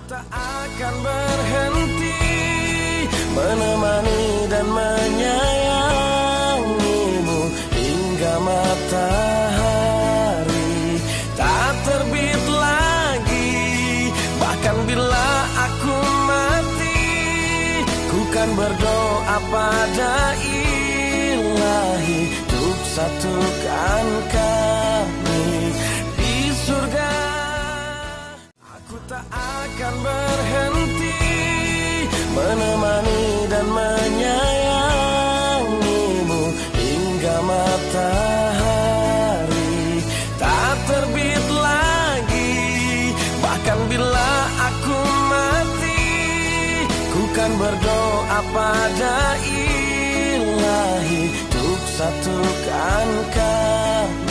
tak akan berhenti menemani dan menyayangimu hingga matahari tak terbit lagi. Bahkan bila aku mati, ku kan berdoa pada Ilahi untuk satukan kami di surga. Aku tak akan berhenti menemani dan menyayangimu hingga matahari tak terbit lagi. Bahkan bila aku mati, ku kan berdoa pada Ilahi untuk satukan kami